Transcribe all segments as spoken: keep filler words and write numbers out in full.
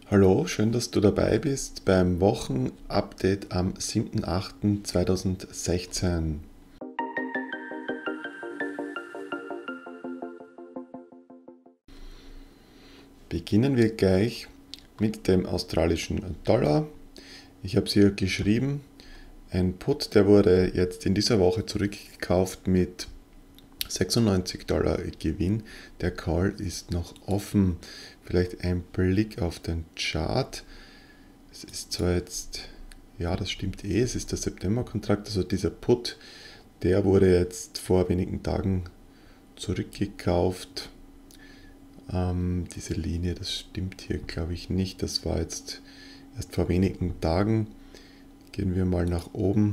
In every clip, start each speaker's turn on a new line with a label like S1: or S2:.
S1: Hallo, schön, dass du dabei bist beim Wochenupdate am siebten achten zweitausendsechzehn. Beginnen wir gleich mit dem australischen Dollar. Ich habe es hier geschrieben. Ein Put, der wurde jetzt in dieser Woche zurückgekauft mit sechsundneunzig Dollar Gewinn. Der Call ist noch offen. Vielleicht ein Blick auf den Chart. Es ist zwar jetzt, ja, das stimmt eh, es ist der September-Kontrakt, also dieser Put, der wurde jetzt vor wenigen Tagen zurückgekauft. Ähm, diese Linie, das stimmt hier, glaube ich, nicht. Das war jetzt erst vor wenigen Tagen. Gehen wir mal nach oben.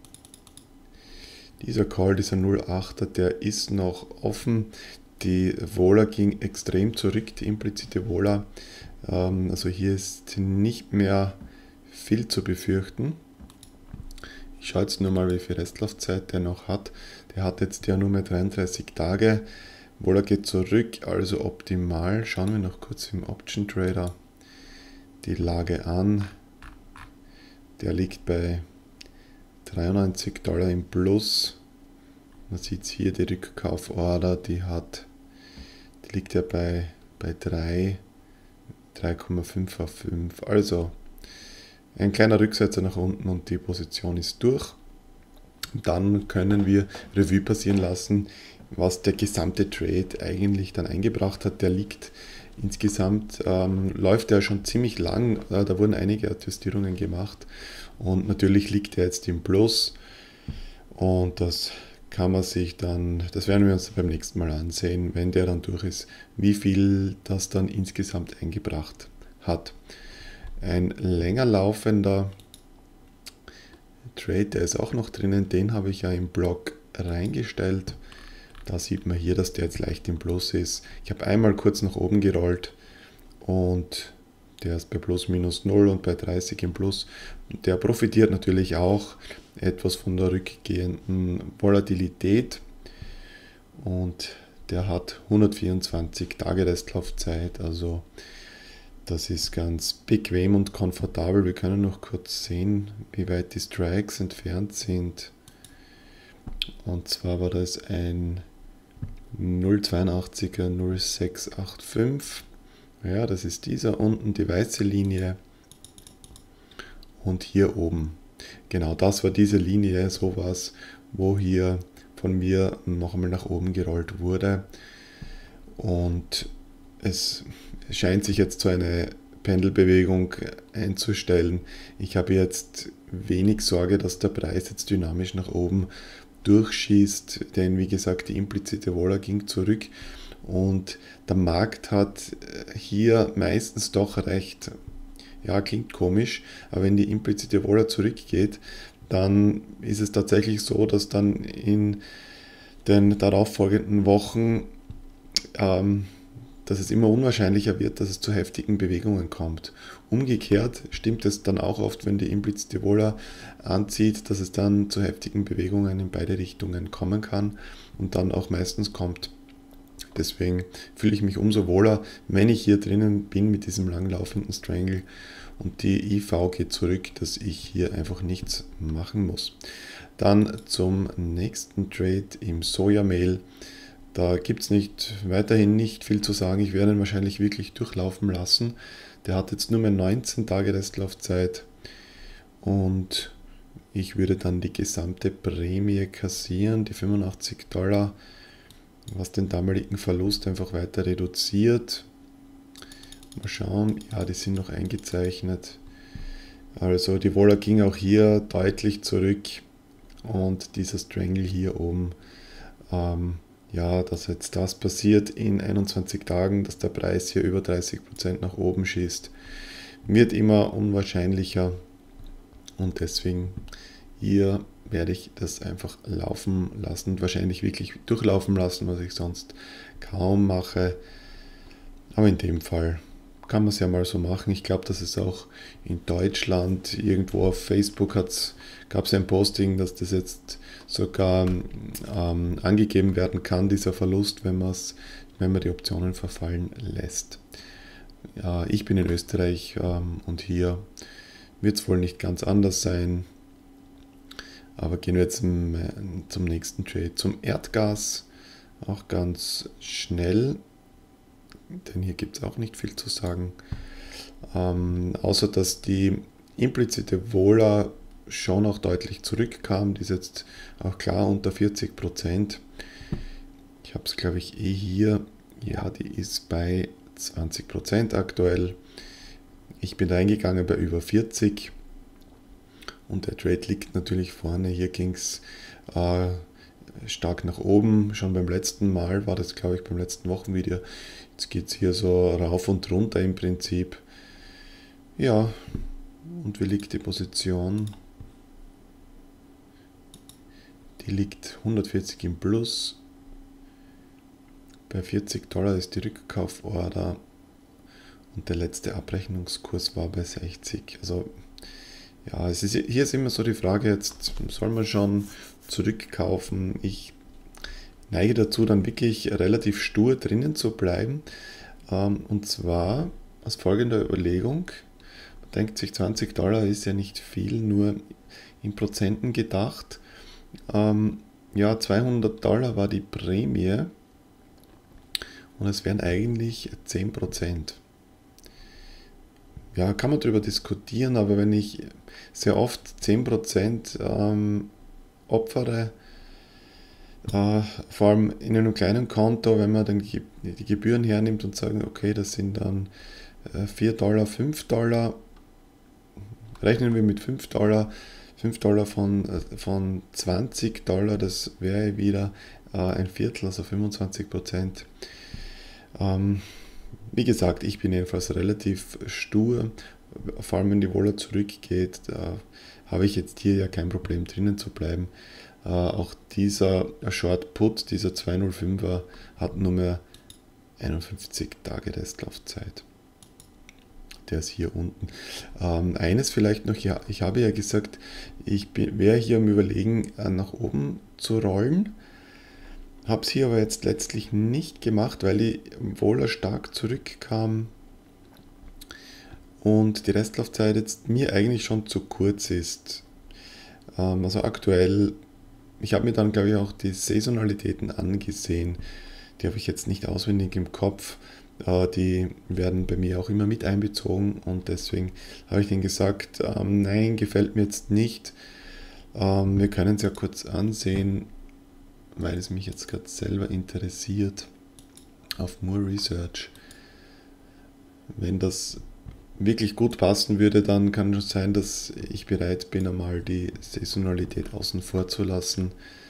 S1: Dieser Call, dieser null Komma achter, der ist noch offen. Die Vola ging extrem zurück, die implizite Vola. Ähm, also hier ist nicht mehr viel zu befürchten. Ich schaue jetzt nur mal, wie viel Restlaufzeit der noch hat. Der hat jetzt ja nur mehr dreiunddreißig Tage. Vola geht zurück, also optimal. Schauen wir noch kurz im Option Trader die Lage an. Der liegt bei dreiundneunzig Dollar im Plus. Man sieht hier die Rückkauforder, die hat, die liegt ja bei, bei drei, drei Komma fünf auf fünf. Also ein kleiner Rücksetzer nach unten und die Position ist durch. Dann können wir Revue passieren lassen, was der gesamte Trade eigentlich dann eingebracht hat. Der liegt insgesamt, ähm, läuft er schon ziemlich lang, äh, da wurden einige Adjustierungen gemacht und natürlich liegt er jetzt im Plus und das kann man sich dann, das werden wir uns beim nächsten Mal ansehen, wenn der dann durch ist, wie viel das dann insgesamt eingebracht hat. Ein länger laufender Trade, der ist auch noch drinnen, den habe ich ja im Blog reingestellt. Da sieht man hier, dass der jetzt leicht im Plus ist. Ich habe einmal kurz nach oben gerollt und der ist bei plus minus null und bei dreißig im Plus. Der profitiert natürlich auch etwas von der rückgehenden Volatilität und der hat hundertvierundzwanzig Tage Restlaufzeit, also das ist ganz bequem und komfortabel. Wir können noch kurz sehen, wie weit die Strikes entfernt sind. Und zwar war das ein null Komma zweiundachtziger null Komma sechs acht fünf. Ja, das ist dieser unten, die weiße Linie. Und hier oben. Genau, das war diese Linie, sowas, wo hier von mir noch einmal nach oben gerollt wurde. Und es scheint sich jetzt so eine Pendelbewegung einzustellen. Ich habe jetzt wenig Sorge, dass der Preis jetzt dynamisch nach oben durchschießt, denn wie gesagt, die implizite Vola ging zurück und der Markt hat hier meistens doch recht. Ja, klingt komisch, aber wenn die implizite Vola zurückgeht, dann ist es tatsächlich so, dass dann in den darauffolgenden Wochen ähm, dass es immer unwahrscheinlicher wird, dass es zu heftigen Bewegungen kommt. Umgekehrt stimmt es dann auch oft, wenn die implizite Vola anzieht, dass es dann zu heftigen Bewegungen in beide Richtungen kommen kann und dann auch meistens kommt. Deswegen fühle ich mich umso wohler, wenn ich hier drinnen bin mit diesem langlaufenden Strangle und die I V geht zurück, dass ich hier einfach nichts machen muss. Dann zum nächsten Trade im Sojamehl. Da gibt es nicht, weiterhin nicht viel zu sagen. Ich werde ihn wahrscheinlich wirklich durchlaufen lassen. Der hat jetzt nur mehr neunzehn Tage Restlaufzeit und ich würde dann die gesamte Prämie kassieren, die fünfundachtzig Dollar, was den damaligen Verlust einfach weiter reduziert. Mal schauen, ja, die sind noch eingezeichnet. Also die Vola ging auch hier deutlich zurück und dieser Strangle hier oben, ähm, ja, dass jetzt das passiert in einundzwanzig Tagen, dass der Preis hier über dreißig Prozent nach oben schießt, wird immer unwahrscheinlicher und deswegen hier werde ich das einfach laufen lassen, wahrscheinlich wirklich durchlaufen lassen, was ich sonst kaum mache, aber in dem Fall kann man es ja mal so machen. Ich glaube, dass es auch in Deutschland irgendwo auf Facebook gab es ein Posting, dass das jetzt sogar ähm, angegeben werden kann, dieser Verlust, wenn, wenn man die Optionen verfallen lässt. Ja, ich bin in Österreich ähm, und hier wird es wohl nicht ganz anders sein. Aber gehen wir jetzt zum, äh, zum nächsten Trade, zum Erdgas. Auch ganz schnell, denn hier gibt es auch nicht viel zu sagen. Ähm, außer dass die implizite Vola schon auch deutlich zurückkam. Die ist jetzt auch klar unter vierzig Prozent. Ich habe es, glaube ich, eh hier. Ja, die ist bei zwanzig Prozent aktuell. Ich bin reingegangen bei über vierzig und der Trade liegt natürlich vorne. Hier ging es äh, stark nach oben. Schon beim letzten Mal war das, glaube ich, beim letzten Wochenvideo. Jetzt geht es hier so rauf und runter im Prinzip. Ja, und wie liegt die Position? Die liegt hundertvierzig im Plus. Bei vierzig Dollar ist die Rückkauforder und der letzte Abrechnungskurs war bei sechzig. Also ja, es ist, hier ist immer so die Frage, jetzt soll man schon zurückkaufen. Ich neige dazu, dann wirklich relativ stur drinnen zu bleiben. Und zwar aus folgender Überlegung. Man denkt sich, zwanzig Dollar ist ja nicht viel, nur in Prozenten gedacht. Ja, zweihundert Dollar war die Prämie. Und es wären eigentlich zehn Prozent. Ja, kann man darüber diskutieren, aber wenn ich sehr oft zehn Prozent ähm, opfere, äh, vor allem in einem kleinen Konto, wenn man dann die, die Gebühren hernimmt und sagt, okay, das sind dann äh, vier Dollar, fünf Dollar, rechnen wir mit fünf Dollar, fünf Dollar von, äh, von zwanzig Dollar, das wäre wieder äh, ein Viertel, also fünfundzwanzig Prozent. Ähm, wie gesagt, ich bin jedenfalls relativ stur, vor allem wenn die Vola zurückgeht, da habe ich jetzt hier ja kein Problem drinnen zu bleiben. Äh, auch dieser Short Put, dieser zweihundertfünfer hat nur mehr einundfünfzig Tage Restlaufzeit. Der ist hier unten. Ähm, eines vielleicht noch, ja, ich habe ja gesagt, ich wäre hier am Überlegen, nach oben zu rollen. Habe es hier aber jetzt letztlich nicht gemacht, weil die Vola stark zurückkam und die Restlaufzeit jetzt mir eigentlich schon zu kurz ist. Ähm, also aktuell, ich habe mir dann glaube ich auch die Saisonalitäten angesehen. Die habe ich jetzt nicht auswendig im Kopf. Äh, die werden bei mir auch immer mit einbezogen und deswegen habe ich denen gesagt, ähm, nein, gefällt mir jetzt nicht. Ähm, wir können es ja kurz ansehen, weil es mich jetzt gerade selber interessiert, auf Moore Research. Wenn das wirklich gut passen würde, dann kann es sein, dass ich bereit bin, einmal die Saisonalität außen vor zu lassen.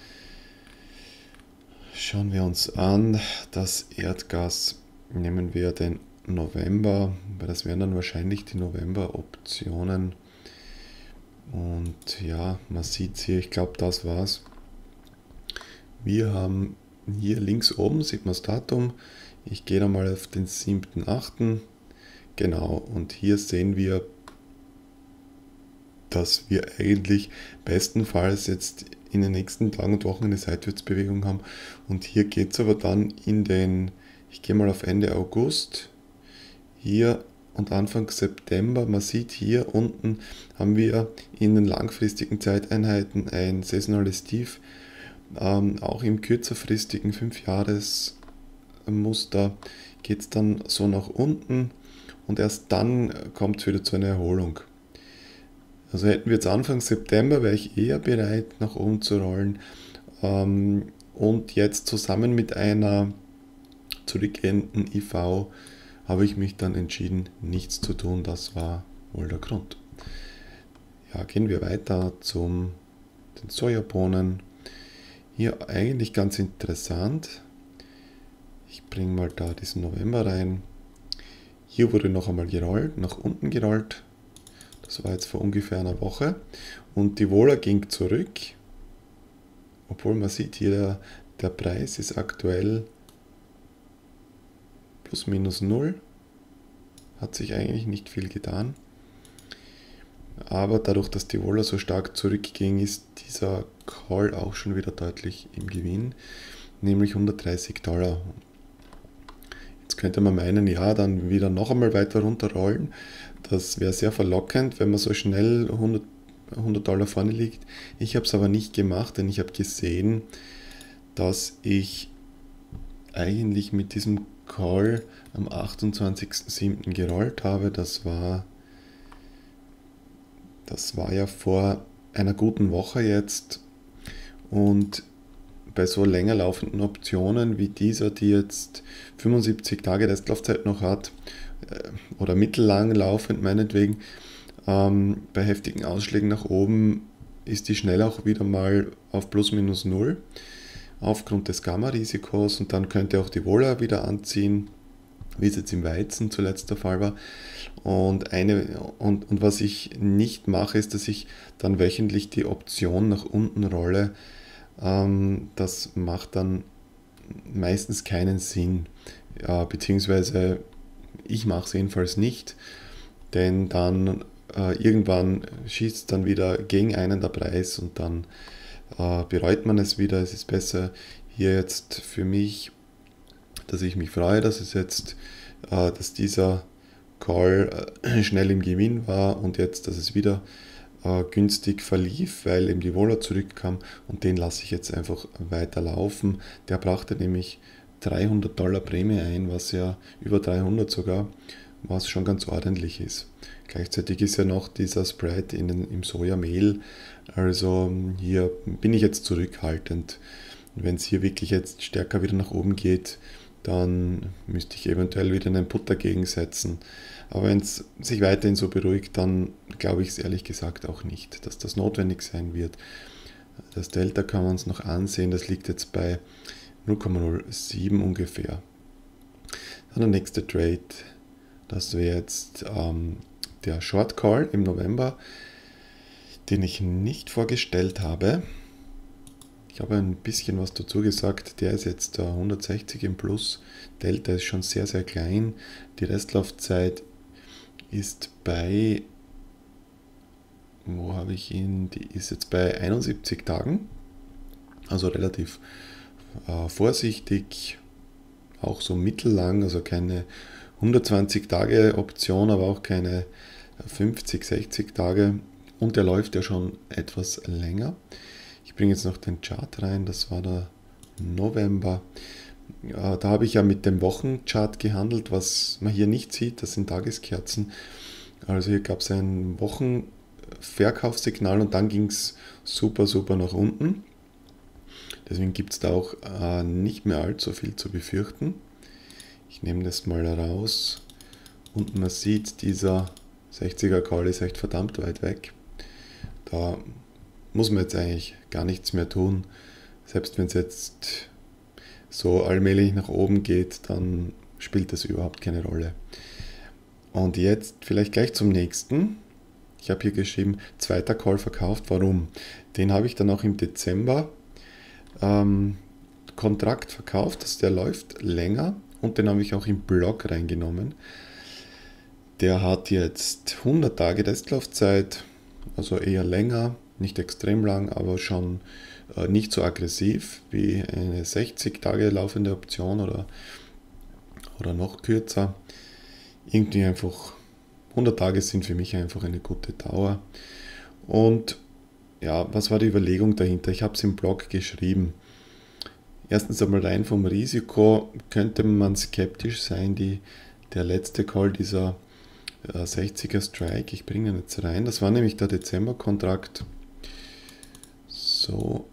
S1: Schauen wir uns an, das Erdgas, nehmen wir den November, weil das wären dann wahrscheinlich die November-Optionen. Und ja, man sieht es hier, ich glaube, das war's. Wir haben hier links oben, sieht man das Datum. Ich gehe da mal auf den siebten achten Genau, und hier sehen wir, dass wir eigentlich bestenfalls jetzt in den nächsten Tagen und Wochen eine Seitwärtsbewegung haben. Und hier geht es aber dann in den, ich gehe mal auf Ende August, hier und Anfang September. Man sieht hier unten haben wir in den langfristigen Zeiteinheiten ein saisonales Tief. Ähm, auch im kürzerfristigen fünf Jahres Muster geht es dann so nach unten und erst dann kommt es wieder zu einer Erholung. Also hätten wir jetzt Anfang September, wäre ich eher bereit nach oben zu rollen, ähm, und jetzt zusammen mit einer zurückgehenden I V habe ich mich dann entschieden, nichts zu tun. Das war wohl der Grund. Ja, gehen wir weiter zum den Sojabohnen. Hier eigentlich ganz interessant. Ich bringe mal da diesen November rein. Hier wurde noch einmal gerollt, nach unten gerollt. Das war jetzt vor ungefähr einer Woche. Und die Vola ging zurück. Obwohl man sieht, hier der, der Preis ist aktuell plus minus null. Hat sich eigentlich nicht viel getan. Aber dadurch, dass die Vola so stark zurückging, ist dieser Call auch schon wieder deutlich im Gewinn, nämlich hundertdreißig Dollar. Jetzt Jetzt könnte man meinen, ja, dann wieder noch einmal weiter runterrollen. Das wäre sehr verlockend, wenn man so schnell hundert, hundert Dollar vorne liegt. Ich habe es aber nicht gemacht, denn ich habe gesehen, dass ich eigentlich mit diesem Call am achtundzwanzigsten siebten gerollt habe. Das war, das war ja vor einer guten Woche jetzt. Und bei so länger laufenden Optionen wie dieser, die jetzt fünfundsiebzig Tage Restlaufzeit noch hat, oder mittellang laufend meinetwegen, ähm, bei heftigen Ausschlägen nach oben ist die schnell auch wieder mal auf plus minus null aufgrund des Gamma-Risikos, und dann könnte auch die Vola wieder anziehen, wie es jetzt im Weizen zuletzt der Fall war. Und, eine, und, und was ich nicht mache, ist, dass ich dann wöchentlich die Option nach unten rolle. Ähm, das macht dann meistens keinen Sinn, ja, beziehungsweise ich mache es jedenfalls nicht, denn dann äh, irgendwann schießt dann wieder gegen einen der Preis und dann äh, bereut man es wieder. Es ist besser hier jetzt für mich, dass ich mich freue, dass es jetzt, äh, dass dieser Call äh, schnell im Gewinn war und jetzt, dass es wieder äh, günstig verlief, weil eben die Vola zurückkam, und den lasse ich jetzt einfach weiter laufen. Der brachte nämlich dreihundert Dollar Prämie ein, was ja über dreihundert sogar, was schon ganz ordentlich ist. Gleichzeitig ist ja noch dieser Spread in den, im Sojamehl, also hier bin ich jetzt zurückhaltend. Wenn es hier wirklich jetzt stärker wieder nach oben geht, dann müsste ich eventuell wieder einen Put dagegen setzen. Aber wenn es sich weiterhin so beruhigt, dann glaube ich es ehrlich gesagt auch nicht, dass das notwendig sein wird. Das Delta kann man uns noch ansehen, das liegt jetzt bei null Komma null sieben ungefähr. Dann der nächste Trade, das wäre jetzt ähm, der Short Call im November, den ich nicht vorgestellt habe. Ich habe ein bisschen was dazu gesagt, der ist jetzt hundertsechzig im Plus, Delta ist schon sehr, sehr klein, die Restlaufzeit ist bei, wo habe ich ihn, die ist jetzt bei einundsiebzig Tagen, also relativ äh, vorsichtig, auch so mittellang, also keine hundertzwanzig Tage Option, aber auch keine fünfzig, sechzig Tage, und der läuft ja schon etwas länger. Ich bringe jetzt noch den Chart rein, das war der November. Ja, da habe ich ja mit dem Wochenchart gehandelt, was man hier nicht sieht, das sind Tageskerzen. Also hier gab es ein Wochenverkaufssignal und dann ging es super, super nach unten. Deswegen gibt es da auch äh, nicht mehr allzu viel zu befürchten. Ich nehme das mal raus und man sieht, dieser sechziger Call ist echt verdammt weit weg. Da muss man jetzt eigentlich gar nichts mehr tun. Selbst wenn es jetzt so allmählich nach oben geht, dann spielt das überhaupt keine Rolle. Und jetzt vielleicht gleich zum nächsten. Ich habe hier geschrieben, zweiter Call verkauft. Warum? Den habe ich dann auch im Dezember ähm, Kontrakt verkauft. Also der läuft länger und den habe ich auch im Blog reingenommen. Der hat jetzt hundert Tage Restlaufzeit, also eher länger, nicht extrem lang, aber schon äh, nicht so aggressiv wie eine sechzig Tage laufende Option oder, oder noch kürzer. Irgendwie einfach, hundert Tage sind für mich einfach eine gute Dauer. Und ja, was war die Überlegung dahinter? Ich habe es im Blog geschrieben. Erstens einmal rein vom Risiko könnte man skeptisch sein, die, der letzte Call dieser äh, sechziger Strike, ich bringe ihn jetzt rein, das war nämlich der Dezember-Kontrakt. So,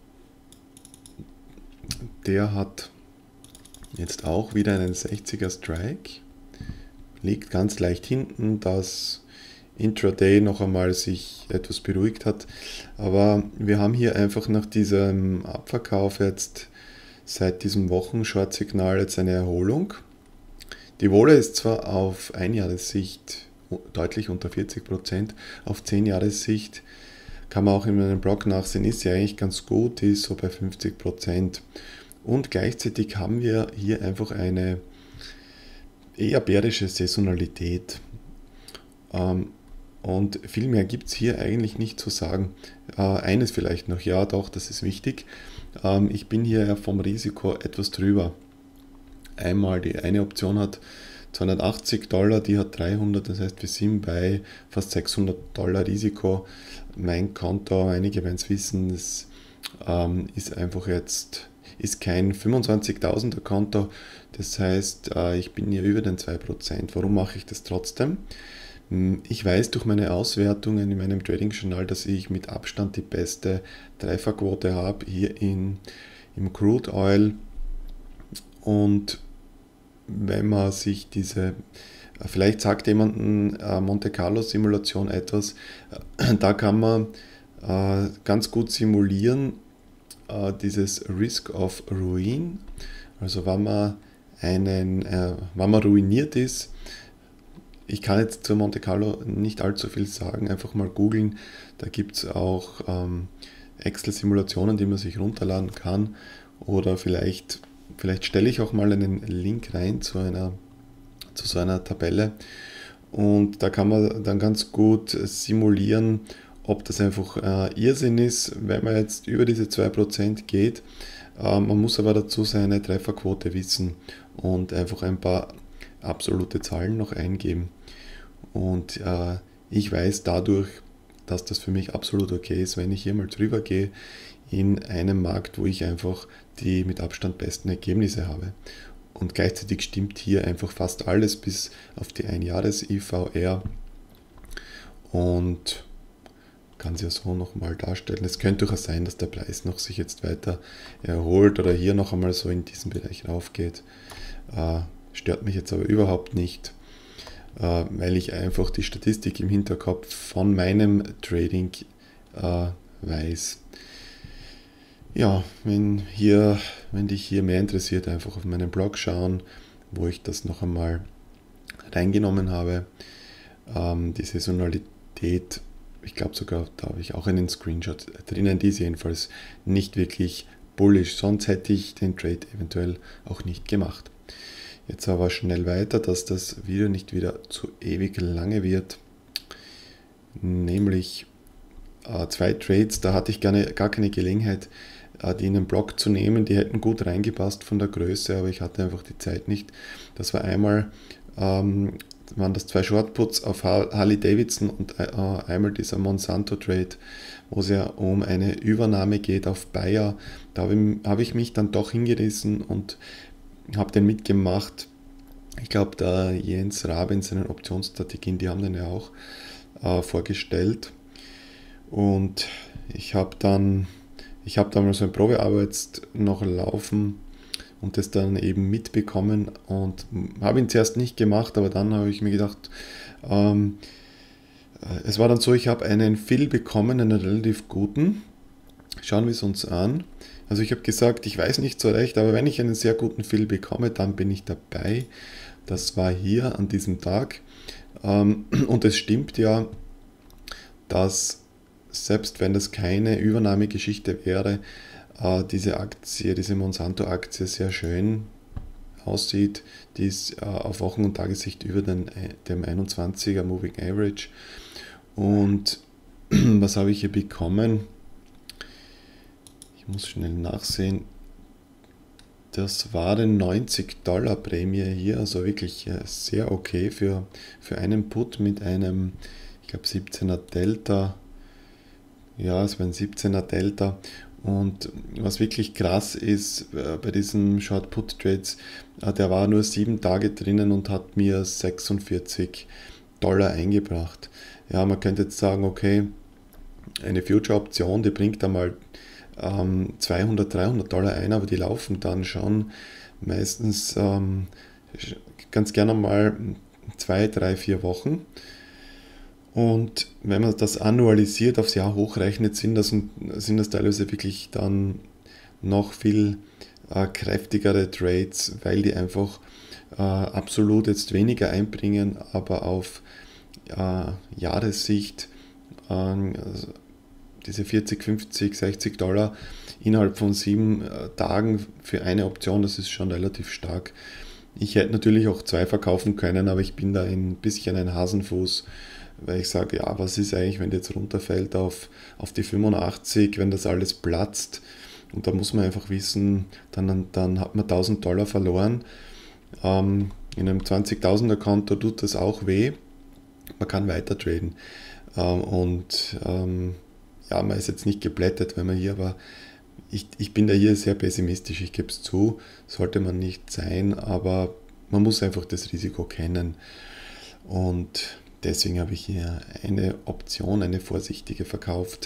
S1: der hat jetzt auch wieder einen sechziger Strike, liegt ganz leicht hinten, dass Intraday noch einmal sich etwas beruhigt hat, aber wir haben hier einfach nach diesem Abverkauf jetzt seit diesem Wochen-Short-Signal jetzt eine Erholung. Die Vola ist zwar auf Einjahressicht deutlich unter vierzig Prozent, auf zehn Jahressicht kann man auch in meinem Blog nachsehen, ist ja eigentlich ganz gut, die ist so bei fünfzig Prozent. Und gleichzeitig haben wir hier einfach eine eher bärische Saisonalität. Ähm, und viel mehr gibt es hier eigentlich nicht zu sagen. Äh, eines vielleicht noch, ja doch, das ist wichtig. Ähm, ich bin hier vom Risiko etwas drüber. einmal die eine Option hat zweihundertachtzig Dollar, die hat dreihundert, das heißt wir sind bei fast sechshundert Dollar Risiko. Mein Konto, einige werden es wissen, das ähm, ist einfach jetzt, ist kein fünfundzwanzigtausender Konto, das heißt äh, ich bin hier über den zwei Prozent. Warum mache ich das trotzdem? Ich weiß durch meine Auswertungen in meinem Trading-Journal, dass ich mit Abstand die beste Trefferquote habe hier in, im Crude Oil. Und wenn man sich diese, vielleicht sagt jemand äh, Monte Carlo Simulation etwas, äh, da kann man äh, ganz gut simulieren, äh, dieses Risk of Ruin, also wenn man, einen, äh, wenn man ruiniert ist. Ich kann jetzt zu Monte Carlo nicht allzu viel sagen, einfach mal googeln, da gibt es auch ähm, Excel-Simulationen, die man sich runterladen kann, oder vielleicht Vielleicht stelle ich auch mal einen Link rein zu einer, zu so einer Tabelle, und da kann man dann ganz gut simulieren, ob das einfach äh, Irrsinn ist, wenn man jetzt über diese zwei Prozent geht. Äh, man muss aber dazu seine Trefferquote wissen und einfach ein paar absolute Zahlen noch eingeben. Und äh, ich weiß dadurch, dass das für mich absolut okay ist, wenn ich hier mal drüber gehe in einem Markt, wo ich einfach die mit Abstand besten Ergebnisse habe. Und gleichzeitig stimmt hier einfach fast alles bis auf die ein Jahres I V R, und kann es ja so nochmal darstellen. Es könnte durchaus sein, dass der Preis noch sich jetzt weiter erholt oder hier noch einmal so in diesen Bereich raufgeht. Äh, stört mich jetzt aber überhaupt nicht, äh, weil ich einfach die Statistik im Hinterkopf von meinem Trading äh, weiß. Ja, wenn, hier, wenn dich hier mehr interessiert, einfach auf meinen Blog schauen, wo ich das noch einmal reingenommen habe. Ähm, die Saisonalität, ich glaube sogar, da habe ich auch einen Screenshot drinnen, die ist jedenfalls nicht wirklich bullish, sonst hätte ich den Trade eventuell auch nicht gemacht. Jetzt aber schnell weiter, dass das Video nicht wieder zu ewig lange wird, nämlich äh, zwei Trades, da hatte ich gerne, gar keine Gelegenheit, die in den Blog zu nehmen, die hätten gut reingepasst von der Größe, aber ich hatte einfach die Zeit nicht. Das war einmal, ähm, waren das zwei Shortputs auf Harley Davidson und äh, einmal dieser Monsanto Trade, wo es ja um eine Übernahme geht auf Bayer. Da habe ich, hab ich mich dann doch hingerissen und habe den mitgemacht. Ich glaube, der Jens Rabe in seinen Optionsstrategien, die haben den ja auch äh, vorgestellt. Und ich habe dann Ich habe damals so ein Probearbeit noch laufen und das dann eben mitbekommen und habe ihn zuerst nicht gemacht, aber dann habe ich mir gedacht, ähm, es war dann so, ich habe einen Fill bekommen, einen relativ guten. Schauen wir es uns an. Also ich habe gesagt, ich weiß nicht so recht, aber wenn ich einen sehr guten Fill bekomme, dann bin ich dabei. Das war hier an diesem Tag. Ähm, und es stimmt ja, dass selbst wenn das keine Übernahmegeschichte wäre, äh, diese Aktie, diese Monsanto-Aktie sehr schön aussieht. Die ist äh, auf Wochen- und Tagessicht über den, dem einundzwanziger Moving Average. Und was habe ich hier bekommen? Ich muss schnell nachsehen. Das waren neunzig Dollar Prämie hier, also wirklich äh, sehr okay für, für einen Put mit einem, ich glaube, siebzehner Delta. Ja, es war ein siebzehner Delta, und was wirklich krass ist äh, bei diesen Short-Put-Trades, äh, der war nur sieben Tage drinnen und hat mir sechsundvierzig Dollar eingebracht. Ja, man könnte jetzt sagen, okay, eine Future-Option, die bringt einmal ähm, zweihundert, dreihundert Dollar ein, aber die laufen dann schon meistens ähm, ganz gerne mal zwei, drei, vier Wochen. Und wenn man das annualisiert, aufs Jahr hochrechnet, sind das, sind das teilweise wirklich dann noch viel äh, kräftigere Trades, weil die einfach äh, absolut jetzt weniger einbringen, aber auf äh, Jahressicht äh, also diese vierzig, fünfzig, sechzig Dollar innerhalb von sieben äh, Tagen für eine Option, das ist schon relativ stark. Ich hätte natürlich auch zwei verkaufen können, aber ich bin da ein bisschen ein Hasenfuß, weil ich sage, ja, was ist eigentlich, wenn der jetzt runterfällt auf, auf die fünfundachtzig, wenn das alles platzt, und da muss man einfach wissen, dann, dann hat man tausend Dollar verloren, Ähm, in einem zwanzigtausender Konto tut das auch weh. Man kann weiter traden. Ähm, und ähm, ja, man ist jetzt nicht geplättet, wenn man hier aber ich, ich bin da hier sehr pessimistisch, ich gebe es zu, sollte man nicht sein, aber man muss einfach das Risiko kennen. Und deswegen habe ich hier eine Option, eine vorsichtige verkauft.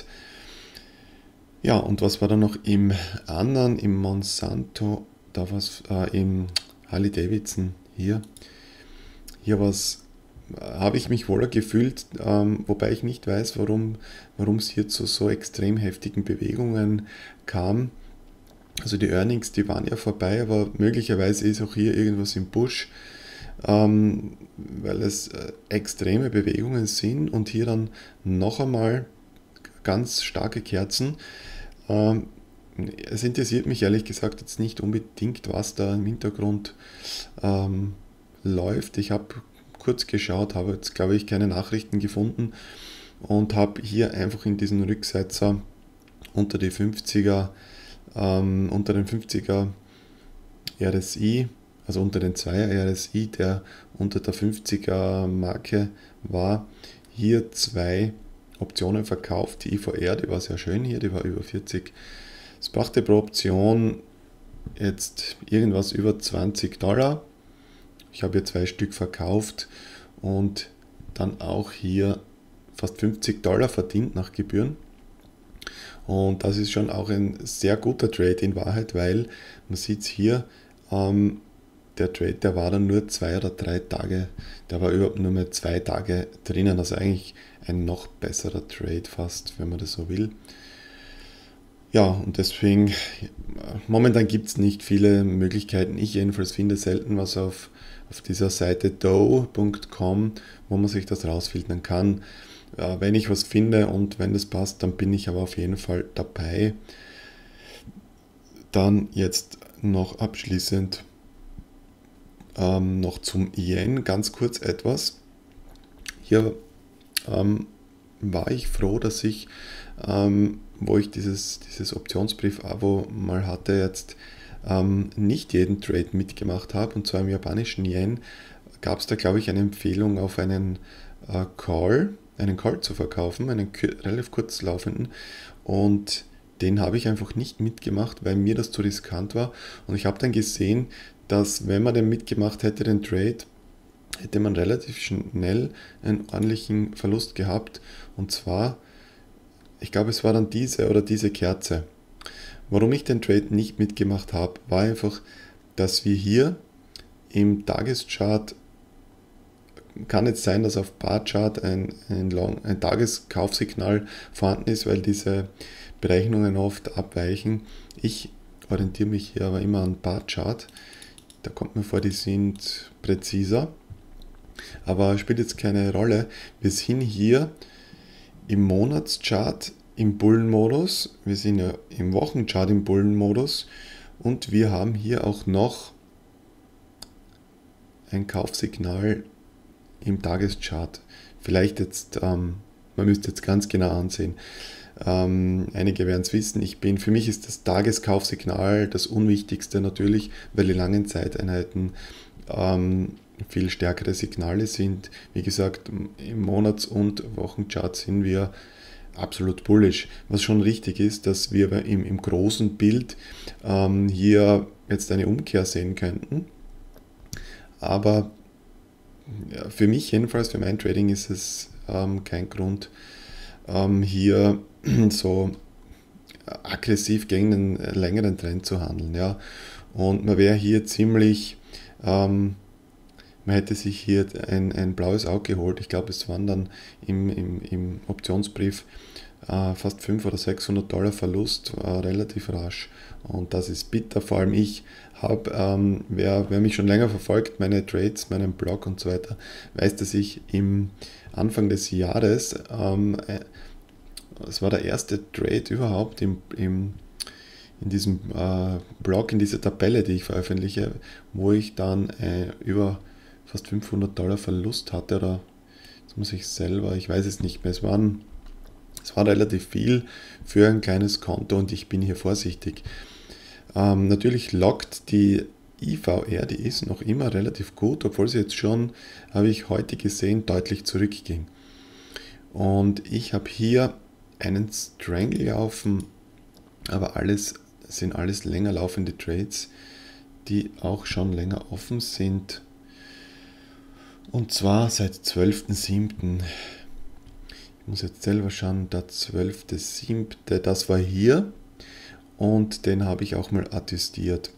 S1: Ja, und was war da noch im anderen, im Monsanto, da was, äh, im Harley Davidson hier? Hier was habe ich mich wohler gefühlt, ähm, wobei ich nicht weiß, warum, warum es hier zu so extrem heftigen Bewegungen kam. Also die Earnings, die waren ja vorbei, aber möglicherweise ist auch hier irgendwas im Busch, ähm, weil es äh, extreme Bewegungen sind und hier dann noch einmal ganz starke Kerzen. Ähm, es interessiert mich ehrlich gesagt jetzt nicht unbedingt, was da im Hintergrund ähm, läuft. Ich habe kurz geschaut, habe jetzt glaube ich keine Nachrichten gefunden und habe hier einfach in diesen Rücksetzer unter die fünfziger, ähm, unter den fünfziger R S I, also unter den Zweier R S I, der unter der fünfziger Marke war, hier zwei Optionen verkauft. Die I V R, die war sehr schön hier, die war über vierzig. Es brachte pro Option jetzt irgendwas über zwanzig Dollar. Ich habe hier zwei Stück verkauft und dann auch hier fast fünfzig Dollar verdient nach Gebühren. Und das ist schon auch ein sehr guter Trade in Wahrheit, weil man sieht es hier, ähm, der Trade, der war dann nur zwei oder drei Tage, der war überhaupt nur mehr zwei Tage drinnen, also eigentlich ein noch besserer Trade fast, wenn man das so will. Ja, und deswegen, momentan gibt es nicht viele Möglichkeiten. Ich jedenfalls finde selten was auf, auf dieser Seite dow punkt com, wo man sich das rausfiltern kann. Äh, wenn ich was finde und wenn das passt, dann bin ich aber auf jeden Fall dabei. Dann jetzt noch abschließend ähm, noch zum Yen ganz kurz etwas. Hier ähm, war ich froh, dass ich, ähm, wo ich dieses, dieses Optionsbrief-Abo mal hatte, jetzt ähm, nicht jeden Trade mitgemacht habe. Und zwar im japanischen Yen gab es da, glaube ich, eine Empfehlung auf einen äh, Call, einen Call zu verkaufen, einen relativ kurz laufenden. Und den habe ich einfach nicht mitgemacht, weil mir das zu riskant war. Und ich habe dann gesehen, dass wenn man den mitgemacht hätte, den Trade, hätte man relativ schnell einen ordentlichen Verlust gehabt. Und zwar, ich glaube, es war dann diese oder diese Kerze. Warum ich den Trade nicht mitgemacht habe, war einfach, dass wir hier im Tageschart, kann jetzt sein, dass auf Barchart ein, ein, Long, ein Tageskaufsignal vorhanden ist, weil diese Berechnungen oft abweichen. Ich orientiere mich hier aber immer an Barchart. Da kommt mir vor, die sind präziser. Aber spielt jetzt keine Rolle. Wir sind hier im Monatschart im Bullenmodus. Wir sind ja im Wochenchart im Bullenmodus. Und wir haben hier auch noch ein Kaufsignal im Tageschart. Vielleicht jetzt, ähm, man müsste jetzt ganz genau ansehen. Ähm, einige werden es wissen, ich bin, für mich ist das Tageskaufsignal das Unwichtigste natürlich, weil die langen Zeiteinheiten ähm, viel stärkere Signale sind. Wie gesagt, im Monats- und Wochenchart sind wir absolut bullish. Was schon richtig ist, dass wir im, im großen Bild ähm, hier jetzt eine Umkehr sehen könnten. Aber ja, für mich jedenfalls, für mein Trading ist es ähm, kein Grund, ähm, hier so aggressiv gegen einen längeren Trend zu handeln. Ja. Und man wäre hier ziemlich, ähm, man hätte sich hier ein, ein blaues Auge geholt. Ich glaube, es waren dann im, im, im Optionsbrief äh, fast fünfhundert oder sechshundert Dollar Verlust, äh, relativ rasch. Und das ist bitter. Vor allem ich habe, ähm, wer, wer mich schon länger verfolgt, meine Trades, meinen Blog und so weiter, weiß, dass ich im Anfang des Jahres, ähm, es war der erste Trade überhaupt im, im, in diesem äh, Blog, in dieser Tabelle, die ich veröffentliche, wo ich dann äh, über fast fünfhundert Dollar Verlust hatte, oder jetzt muss ich selber, ich weiß es nicht mehr, es waren, es war relativ viel für ein kleines Konto und ich bin hier vorsichtig. Ähm, natürlich lockt die I V R, die ist noch immer relativ gut, obwohl sie jetzt schon, habe ich heute gesehen, deutlich zurückging. Und ich habe hier einen Strangle laufen, aber alles sind alles länger laufende Trades, die auch schon länger offen sind. Und zwar seit zwölften siebten Ich muss jetzt selber schauen, der zwölfte siebte das war hier. Und den habe ich auch mal attestiert.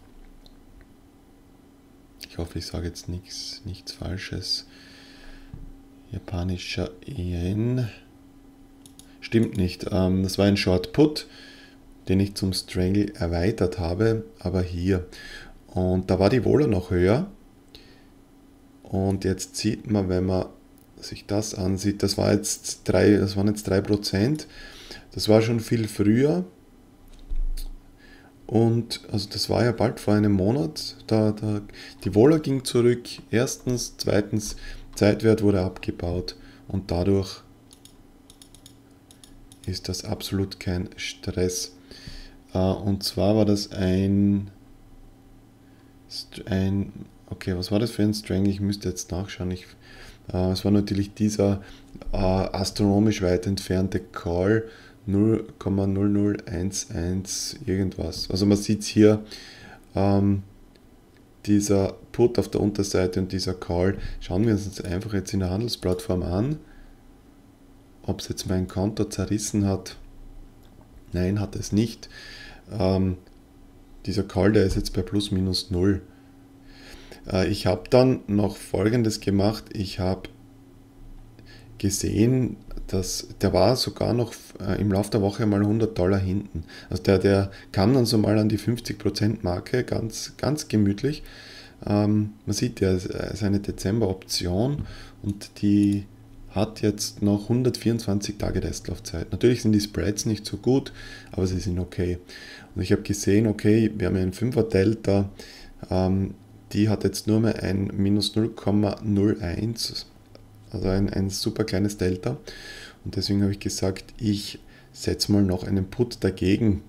S1: Ich hoffe, ich sage jetzt nichts, nichts Falsches. Japanischer Yen. Stimmt nicht. Das war ein Short Put, den ich zum Strangle erweitert habe, aber hier. Und da war die Vola noch höher. Und jetzt sieht man, wenn man sich das ansieht, das, war jetzt drei, das waren jetzt drei Prozent. Das war schon viel früher. Und also das war ja bald vor einem Monat. Da, da, die Vola ging zurück. Erstens, zweitens, Zeitwert wurde abgebaut. Und dadurch ist das absolut kein Stress. Und zwar war das ein, ein okay, was war das für ein Strangle? Ich müsste jetzt nachschauen. Ich, äh, es war natürlich dieser äh, astronomisch weit entfernte Call null Komma null null eins eins irgendwas. Also man sieht hier ähm, dieser Put auf der Unterseite und dieser Call. Schauen wir uns das einfach jetzt in der Handelsplattform an, ob es jetzt mein Konto zerrissen hat. Nein, hat es nicht. Ähm, dieser Call, der ist jetzt bei plus minus null. Äh, ich habe dann noch Folgendes gemacht. Ich habe gesehen, dass der war sogar noch äh, im Laufe der Woche mal hundert Dollar hinten. Also der, der kam dann so mal an die fünfzig Prozent Marke, ganz, ganz gemütlich. Ähm, man sieht ja, es ist eine Dezember-Option und die hat jetzt noch hundertvierundzwanzig Tage Restlaufzeit. Natürlich sind die Spreads nicht so gut, aber sie sind okay. Und ich habe gesehen, okay, wir haben einen fünfer Delta, ähm, die hat jetzt nur mehr ein minus null Komma null eins, also ein, ein super kleines Delta. Und deswegen habe ich gesagt, ich setze mal noch einen Put dagegen.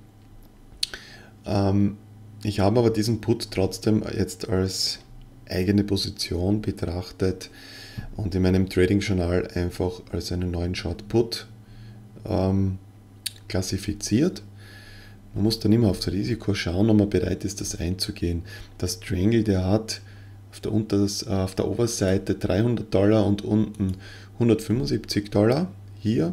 S1: Ähm, ich habe aber diesen Put trotzdem jetzt als eigene Position betrachtet und in meinem Trading-Journal einfach als einen neuen Short Put ähm, klassifiziert. Man muss dann immer aufs Risiko schauen, ob man bereit ist, das einzugehen. Das Strangle, der hat auf der, Unters, äh, auf der Oberseite dreihundert Dollar und unten hundertfünfundsiebzig Dollar. Hier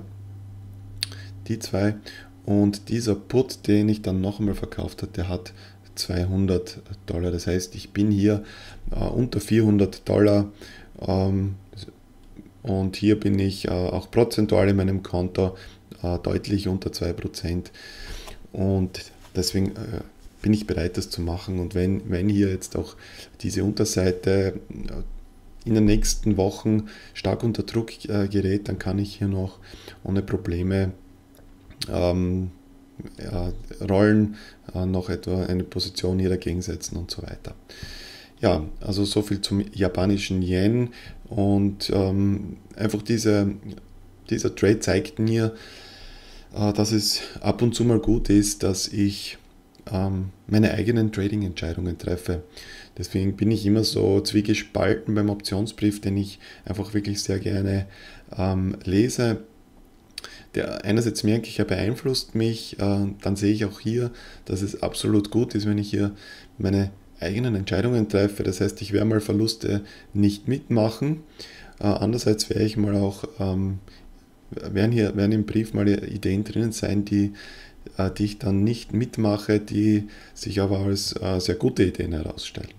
S1: die zwei. Und dieser Put, den ich dann noch einmal verkauft habe, der hat zweihundert Dollar. Das heißt, ich bin hier äh, unter vierhundert Dollar. Ähm, und hier bin ich äh, auch prozentual in meinem Konto äh, deutlich unter zwei Prozent. Und deswegen äh, bin ich bereit, das zu machen. Und wenn, wenn hier jetzt auch diese Unterseite in den nächsten Wochen stark unter Druck äh, gerät, dann kann ich hier noch ohne Probleme ähm, ja, rollen, äh, noch etwa eine Position hier dagegen setzen und so weiter. Ja, also so viel zum japanischen Yen. Und ähm, einfach diese, dieser Trade zeigt mir, dass es ab und zu mal gut ist, dass ich ähm, meine eigenen Trading-Entscheidungen treffe. Deswegen bin ich immer so zwiegespalten beim Optionsbrief, den ich einfach wirklich sehr gerne ähm, lese. Der einerseits merke ich, er beeinflusst mich, äh, dann sehe ich auch hier, dass es absolut gut ist, wenn ich hier meine eigenen Entscheidungen treffe. Das heißt, ich werde mal Verluste nicht mitmachen. Äh, andererseits werde ich mal auch ähm, werden hier werden im Brief mal Ideen drinnen sein, die, äh, die ich dann nicht mitmache, die sich aber als äh, sehr gute Ideen herausstellen.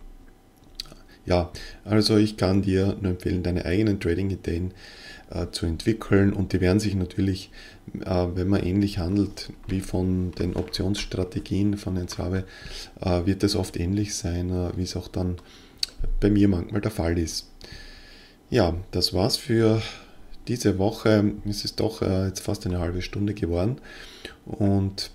S1: Ja, also ich kann dir nur empfehlen, deine eigenen Trading-Ideen äh, zu entwickeln und die werden sich natürlich, äh, wenn man ähnlich handelt wie von den Optionsstrategien von Entrabe, äh, wird es oft ähnlich sein, äh, wie es auch dann bei mir manchmal der Fall ist. Ja, das war's für diese Woche. Es ist doch äh, jetzt fast eine halbe Stunde geworden und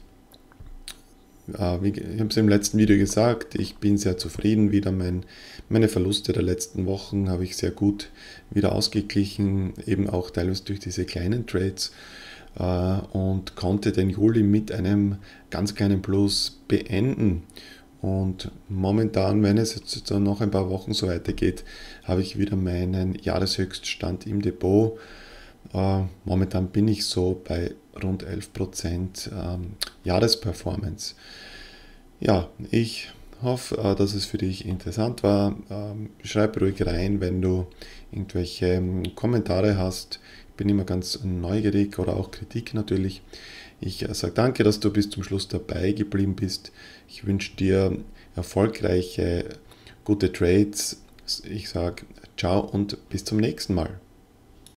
S1: äh, wie, ich habe es im letzten Video gesagt, ich bin sehr zufrieden wieder. Mein, meine Verluste der letzten Wochen habe ich sehr gut wieder ausgeglichen, eben auch teilweise durch diese kleinen Trades äh, und konnte den Juli mit einem ganz kleinen Plus beenden. Und momentan, wenn es jetzt noch ein paar Wochen so weitergeht, habe ich wieder meinen Jahreshöchststand im Depot. Äh, momentan bin ich so bei rund elf Prozent ähm, Jahresperformance. Ja, ich hoffe, äh, dass es für dich interessant war. Ähm, schreib ruhig rein, wenn du irgendwelche ähm, Kommentare hast. Ich bin immer ganz neugierig oder auch Kritik natürlich. Ich äh, sage danke, dass du bis zum Schluss dabei geblieben bist. Ich wünsche dir erfolgreiche, gute Trades. Ich sage ciao und bis zum nächsten Mal.